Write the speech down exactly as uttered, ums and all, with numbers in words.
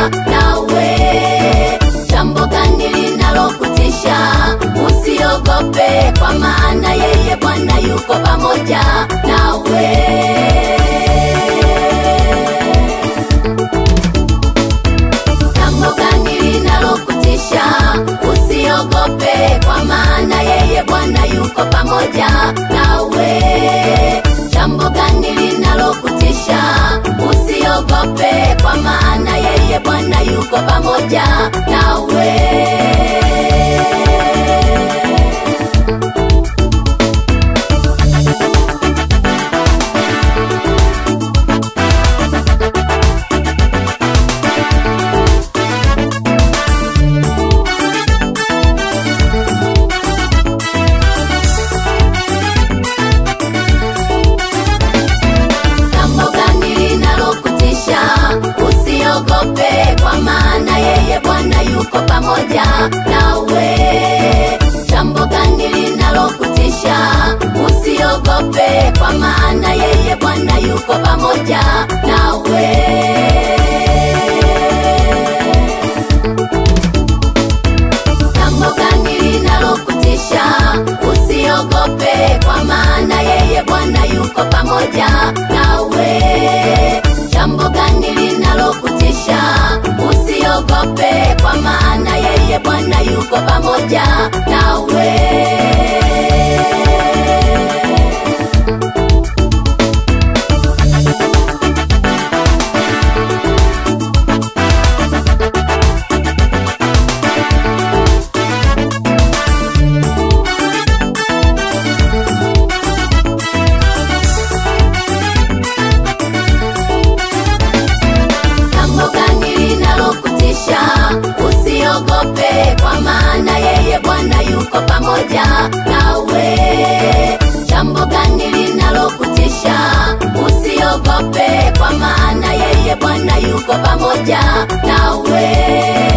nawe. Jambo gani linalokutisha? Usiogope, kwa maana yeye Bwana yuko pamoja nawe. Jambo gani linalokutisha? Usiogope, kwa maana yeye Bwana yuko pamoja nawe. Jambo gani linalokutisha? Usiogope, kwa maana yeye Bwana yuko pamoja nawe. Usiogope, kwa maana yeye Bwana yuko pamoja nawe. Jambo gani linalokutisha? Usiogope, kwa maana yeye Bwana yuko pamoja nawe. Jambo gani linalokutisha? Usiogope, kwa maana yeye Bwana yuko pamoja nawe. Jambo gani linalokutisha? Usiogope, kwa maana yeye Bwana yuko pamoja nawe. Usiogope, kwa maana yeye Bwana yuko pamoja nawe. Jambo gani linalokutisha? Usiogope, kwa maana yeye Bwana yuko pamoja nawe.